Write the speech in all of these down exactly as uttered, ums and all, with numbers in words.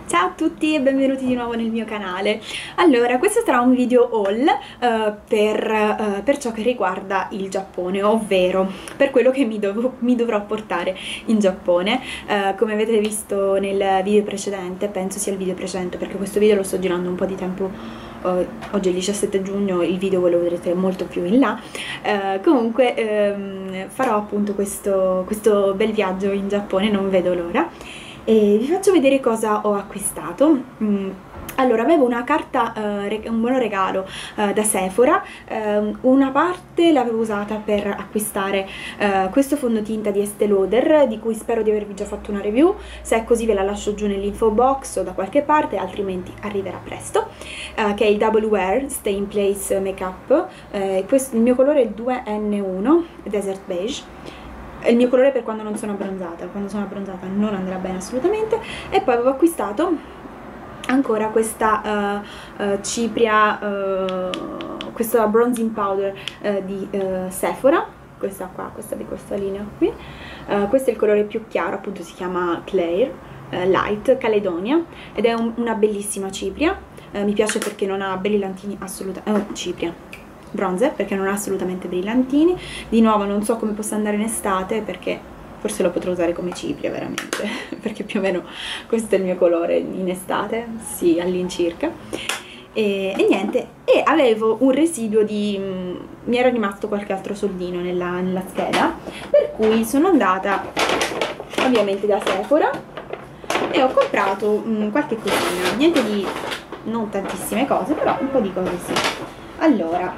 Ciao a tutti e benvenuti di nuovo nel mio canale. Allora, questo sarà un video haul uh, per, uh, per ciò che riguarda il Giappone, ovvero per quello che mi, dov mi dovrò portare in Giappone. Uh, come avete visto nel video precedente, penso sia il video precedente perché questo video lo sto girando un po' di tempo, uh, oggi è il diciassette giugno, il video voi lo vedrete molto più in là. Uh, comunque um, farò appunto questo, questo bel viaggio in Giappone, non vedo l'ora. E vi faccio vedere cosa ho acquistato. Mm. Allora, avevo una carta, uh, un buon regalo uh, da Sephora, uh, una parte l'avevo usata per acquistare uh, questo fondotinta di Estée Lauder, di cui spero di avervi già fatto una review. Se è così ve la lascio giù nell'info box o da qualche parte, altrimenti arriverà presto, uh, che è il Double Wear Stay in Place Makeup. Uh, questo, il mio colore è il due N uno, Desert Beige. È il mio colore per quando non sono abbronzata, quando sono abbronzata non andrà bene assolutamente. E poi avevo acquistato ancora questa uh, uh, cipria, uh, questa bronzing powder uh, di uh, Sephora, questa qua, questa di questa linea qui. Uh, questo è il colore più chiaro, appunto si chiama Claire uh, Light Caledonia ed è un, una bellissima cipria. Uh, mi piace perché non ha brillantini assolutamente, uh, cipria bronzer perché non ha assolutamente brillantini. Di nuovo non so come possa andare in estate, perché forse lo potrò usare come cipria veramente perché più o meno questo è il mio colore in estate, sì, all'incirca. E, e niente, e avevo un residuo di mh, mi era rimasto qualche altro soldino nella, nella scheda, per cui sono andata ovviamente da Sephora e ho comprato mh, qualche cosina, niente di non tantissime cose, però un po' di cose sì. Allora,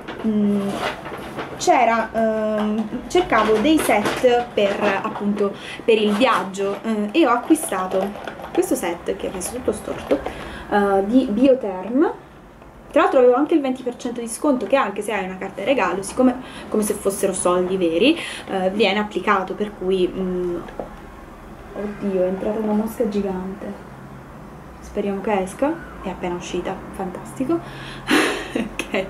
c'era, ehm, cercavo dei set per appunto per il viaggio eh, e ho acquistato questo set che è messo tutto storto, eh, di Biotherm. Tra l'altro avevo anche il venti per cento di sconto, che anche se hai una carta di regalo, siccome come se fossero soldi veri, eh, viene applicato, per cui mh, oddio, è entrata una mosca gigante, speriamo che esca. È appena uscita, fantastico. Ok,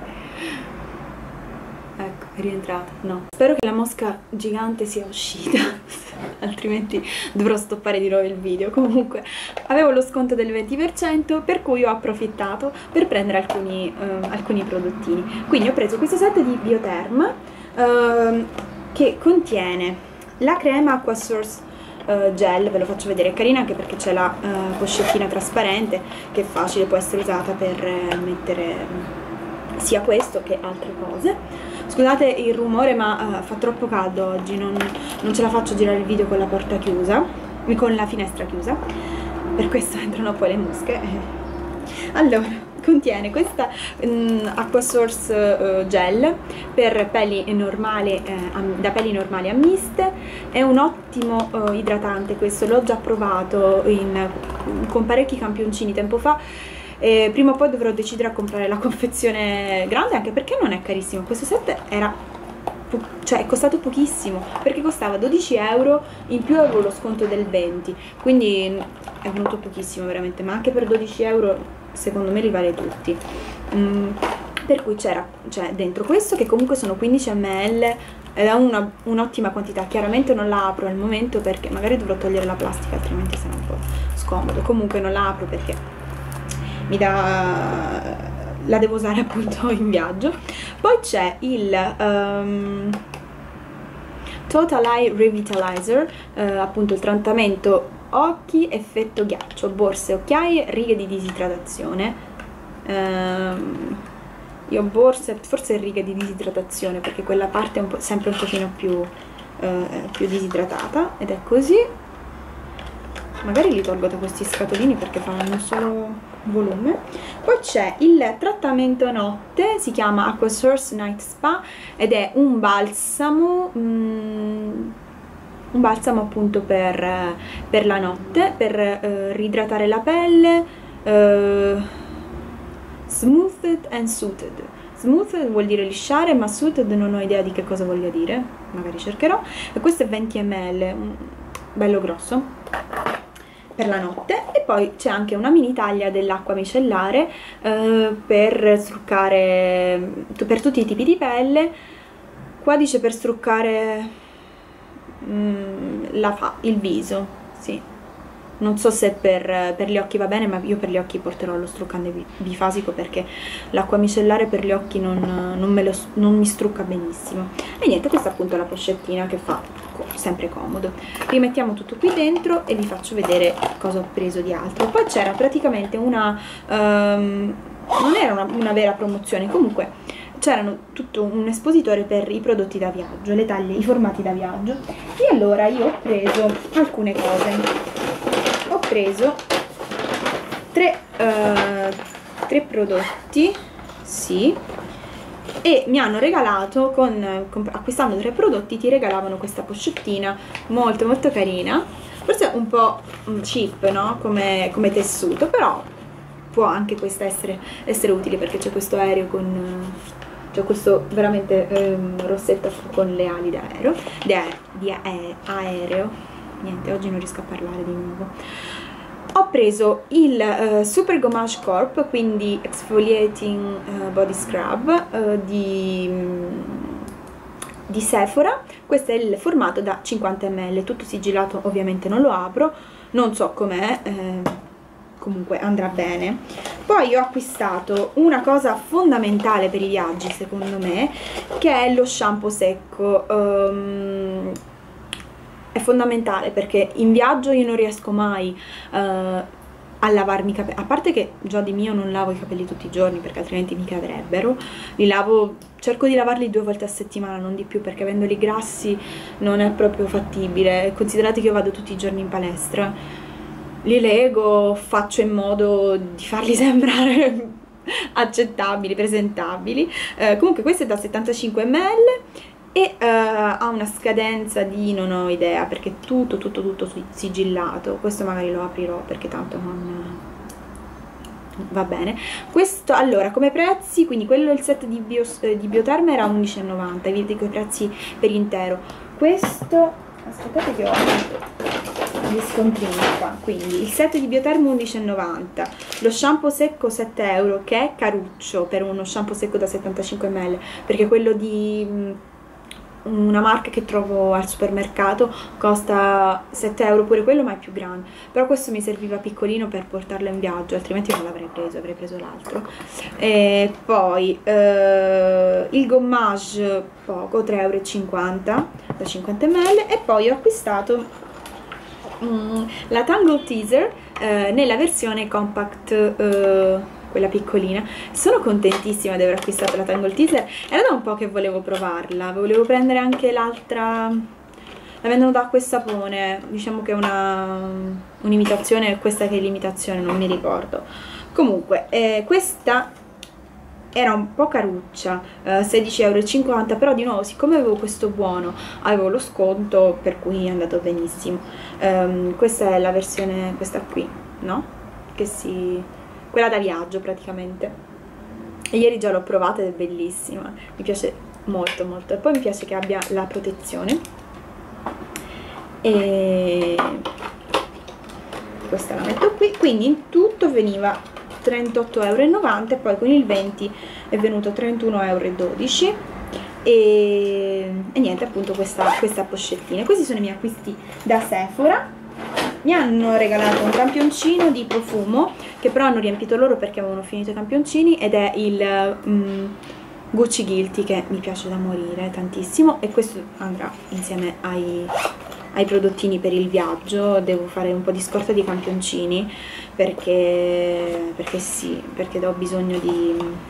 ecco, è rientrata. No, spero che la mosca gigante sia uscita altrimenti dovrò stoppare di nuovo il video. Comunque avevo lo sconto del venti per cento, per cui ho approfittato per prendere alcuni, uh, alcuni prodottini. Quindi ho preso questo set di Biotherm uh, che contiene la crema Aqua Source Uh, gel, ve lo faccio vedere, è carina anche perché c'è la uh, pochettina trasparente che è facile, può essere usata per uh, mettere sia questo che altre cose. Scusate il rumore, ma uh, fa troppo caldo oggi, non, non ce la faccio girare il video con la porta chiusa, con la finestra chiusa, per questo entrano poi le mosche. Allora, contiene questa um, Aqua Source uh, gel per pelli normali, eh, da pelli normali a miste. È un ottimo uh, idratante questo, l'ho già provato in, con parecchi campioncini tempo fa. E prima o poi dovrò decidere a comprare la confezione grande, anche perché non è carissimo. Questo set era, cioè è costato pochissimo, perché costava dodici euro, in più avevo lo sconto del venti, quindi è venuto pochissimo veramente, ma anche per dodici euro secondo me li vale tutti. Mm, per cui c'era, cioè, dentro questo, che comunque sono quindici millilitri ed è un'ottima quantità. Chiaramente non la apro al momento perché magari dovrò togliere la plastica, altrimenti sarà un po' scomodo. Comunque non la apro perché mi dà, la devo usare appunto in viaggio. Poi c'è il um, Total Eye Revitalizer, eh, appunto il trattamento occhi effetto ghiaccio, borse, occhiaie, righe di disidratazione. Um, io borse, forse righe di disidratazione perché quella parte è un po', sempre un pochino più, eh, più disidratata, ed è così. Magari li tolgo da questi scatolini perché fanno un solo volume. Poi c'è il trattamento notte, si chiama Aqua Source Night Spa ed è un balsamo, mm, un balsamo appunto per, per la notte, per uh, ridratare la pelle. uh, Smoothed and Soothed. Smoothed vuol dire lisciare, ma Soothed non ho idea di che cosa voglia dire, magari cercherò. E questo è venti millilitri, bello grosso, per la notte. E poi c'è anche una mini taglia dell'acqua micellare eh, per struccare, per tutti i tipi di pelle. Qua dice per struccare mm, la fa il viso, sì, non so se per, per gli occhi va bene, ma io per gli occhi porterò lo struccante bifasico perché l'acqua micellare per gli occhi non, non, me lo, non mi strucca benissimo. E niente, questa è appunto la pochettina che fa sempre comodo. Rimettiamo tutto qui dentro e vi faccio vedere cosa ho preso di altro. Poi c'era praticamente una um, non era una, una vera promozione, comunque c'erano tutto un espositore per i prodotti da viaggio, le taglie, i formati da viaggio, e allora io ho preso alcune cose. Ho preso tre, uh, tre prodotti, sì, e mi hanno regalato, con, con, acquistando tre prodotti ti regalavano questa pochettina molto molto carina, forse un po' cheap, no? Come, come tessuto, però può anche questa essere, essere utile, perché c'è questo aereo con... c'è questo veramente ehm, rossetto con le ali d'aereo, di, aereo, di aereo. Niente, oggi non riesco a parlare di nuovo. Ho preso il uh, Super Gommage Corp, quindi Exfoliating uh, Body Scrub uh, di, di Sephora. Questo è il formato da cinquanta millilitri, tutto sigillato, ovviamente non lo apro, non so com'è, eh, comunque andrà bene. Poi ho acquistato una cosa fondamentale per i viaggi, secondo me, che è lo shampoo secco. Um, è fondamentale perché in viaggio io non riesco mai uh, a lavarmi i capelli, a parte che già di mio non lavo i capelli tutti i giorni perché altrimenti mi cadrebbero, li lavo, cerco di lavarli due volte a settimana, non di più, perché avendoli grassi non è proprio fattibile. Considerate che io vado tutti i giorni in palestra, li lego, faccio in modo di farli sembrare accettabili, presentabili. Eh, comunque questo è da settantacinque millilitri e uh, ha una scadenza di non ho idea, perché è tutto tutto tutto sigillato. Questo magari lo aprirò perché tanto non va bene. Questo, allora, come prezzi, quindi quello, il set di, bio, eh, di Bioterma era undici e novanta, vi dico i prezzi per intero. Questo, aspettate che ho gli scontrini qua, quindi il set di Bioterma undici e novanta, lo shampoo secco sette euro, che è caruccio per uno shampoo secco da settantacinque millilitri, perché quello di una marca che trovo al supermercato costa sette euro pure quello, ma è più grande, però questo mi serviva piccolino per portarlo in viaggio, altrimenti non l'avrei preso, avrei preso l'altro. E poi eh, il gommage poco, tre euro e cinquanta da cinquanta millilitri, e poi ho acquistato mm, la Tangle Teaser eh, nella versione compact, eh, quella piccolina. Sono contentissima di aver acquistato la Tangle Teaser, era da un po' che volevo provarla, volevo prendere anche l'altra, la vendono da acqua e sapone, diciamo che è una un'imitazione, questa che è l'imitazione, non mi ricordo. Comunque eh, questa era un po' caruccia, eh, sedici euro e cinquanta, però di nuovo, siccome avevo questo buono, avevo lo sconto, per cui è andato benissimo. Um, questa è la versione, questa qui, no? Che si... quella da viaggio praticamente. E ieri già l'ho provata ed è bellissima, mi piace molto molto. E poi mi piace che abbia la protezione. E questa la metto qui, quindi in tutto veniva trentotto euro e novanta, e poi con il venti è venuto trentuno euro e dodici. E, e niente, appunto questa, questa pochettina. Questi sono i miei acquisti da Sephora. Mi hanno regalato un campioncino di profumo, che però hanno riempito loro perché avevano finito i campioncini, ed è il um, Gucci Guilty, che mi piace da morire tantissimo, e questo andrà insieme ai, ai prodottini per il viaggio. Devo fare un po' di scorta di campioncini perché, perché sì, perché ho bisogno di...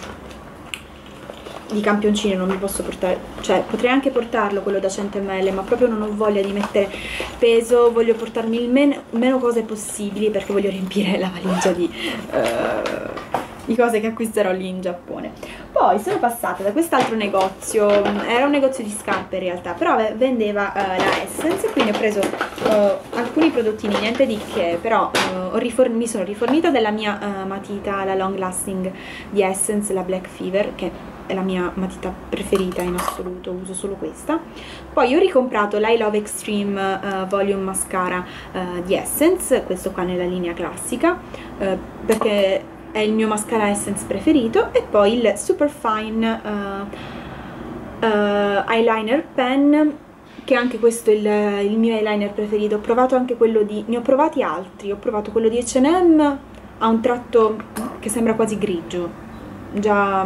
di campioncini, non mi posso portare, cioè potrei anche portarlo quello da cento millilitri, ma proprio non ho voglia di mettere peso, voglio portarmi il meno, meno cose possibili, perché voglio riempire la valigia di, uh, di cose che acquisterò lì in Giappone. Poi sono passata da quest'altro negozio, era un negozio di scarpe in realtà, però vendeva uh, la Essence, quindi ho preso uh, alcuni prodottini, niente di che, però uh, ho mi sono rifornita della mia uh, matita, la Long Lasting di Essence, la Black Fever, che è la mia matita preferita in assoluto, uso solo questa. Poi ho ricomprato l'I Love Extreme uh, Volume Mascara uh, di Essence, questo qua nella linea classica, uh, perché è il mio mascara Essence preferito. E poi il Super Fine uh, uh, Eyeliner Pen, che anche questo è il, il mio eyeliner preferito. Ho provato anche quello di, ne ho provati altri, ho provato quello di acca e emme, ha un tratto che sembra quasi grigio, già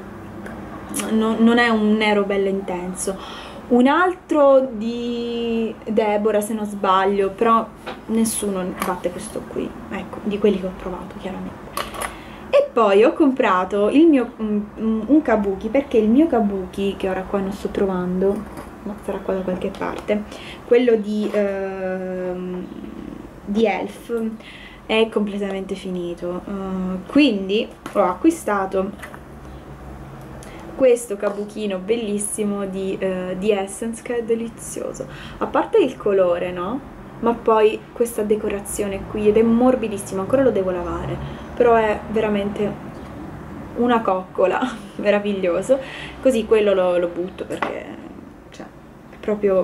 no, non è un nero bello intenso. Un altro di Deborah, se non sbaglio, però nessuno batte questo qui, ecco, di quelli che ho provato chiaramente. E poi ho comprato il mio, un, un kabuki, perché il mio kabuki, che ora qua non sto trovando, ma sarà qua da qualche parte, quello di, eh, di Elf, è completamente finito, uh, quindi ho acquistato questo kabuchino bellissimo di, uh, di Essence, che è delizioso, a parte il colore, no? Ma poi questa decorazione qui, ed è morbidissimo, ancora lo devo lavare, però è veramente una coccola, meraviglioso. Così quello lo, lo butto perché, cioè, è proprio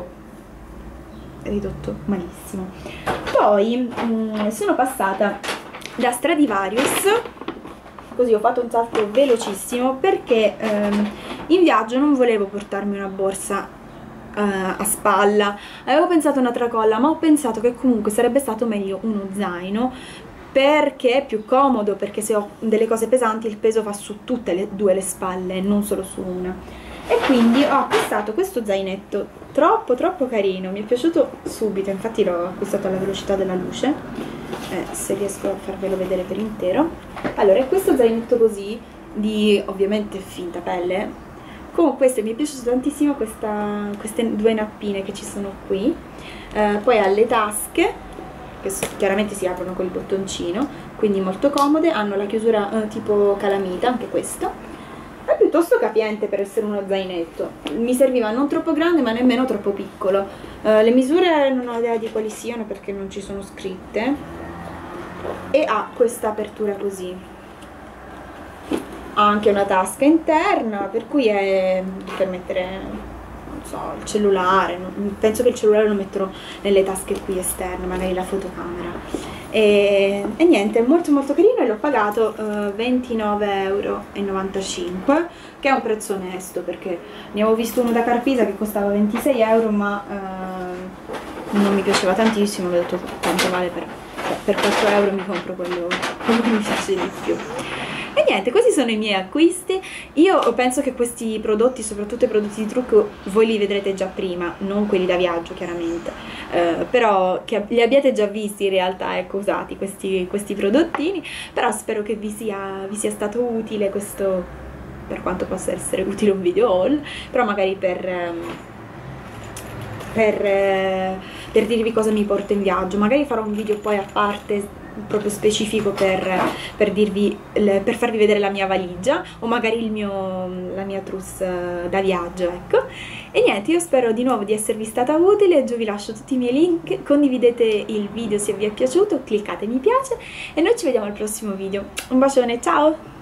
ridotto malissimo. Poi mh, sono passata da Stradivarius, così ho fatto un salto velocissimo perché ehm, in viaggio non volevo portarmi una borsa eh, a spalla, avevo pensato a una tracolla, ma ho pensato che comunque sarebbe stato meglio uno zaino, perché è più comodo, perché se ho delle cose pesanti il peso va su tutte e due le spalle, non solo su una. E quindi ho acquistato questo zainetto troppo troppo carino, mi è piaciuto subito, infatti l'ho acquistato alla velocità della luce, eh, se riesco a farvelo vedere per intero. Allora, è questo zainetto così, di ovviamente finta pelle, con queste, mi è piaciuto tantissimo questa, queste due nappine che ci sono qui, eh, poi ha le tasche, che chiaramente si aprono col bottoncino, quindi molto comode, hanno la chiusura eh, tipo calamita, anche questo. È piuttosto capiente per essere uno zainetto, mi serviva non troppo grande ma nemmeno troppo piccolo. Uh, le misure non ho idea di quali siano perché non ci sono scritte, e ha questa apertura così, ha anche una tasca interna, per cui è per mettere, non so, il cellulare, penso che il cellulare lo metterò nelle tasche qui esterne, magari la fotocamera. E, e niente, è molto molto carino, e l'ho pagato uh, ventinove e novantacinque euro, che è un prezzo onesto, perché ne avevo visto uno da Carpisa che costava ventisei euro, ma uh, non mi piaceva tantissimo, ho detto tanto vale, per, per quattro euro mi compro quello, quello che mi piace di più. E niente, questi sono i miei acquisti. Io penso che questi prodotti, soprattutto i prodotti di trucco, voi li vedrete già prima, non quelli da viaggio chiaramente, eh, però che li abbiate già visti in realtà, ecco, usati questi, questi prodottini, però spero che vi sia, vi sia stato utile questo, per quanto possa essere utile un video haul, però magari per... Um, per, eh, per dirvi cosa mi porto in viaggio. Magari farò un video poi a parte proprio specifico per, per dirvi, per farvi vedere la mia valigia, o magari il mio, la mia trousse da viaggio, ecco. E niente, io spero di nuovo di esservi stata utile. Giù vi lascio tutti i miei link, condividete il video se vi è piaciuto, cliccate mi piace e noi ci vediamo al prossimo video. Un bacione, ciao!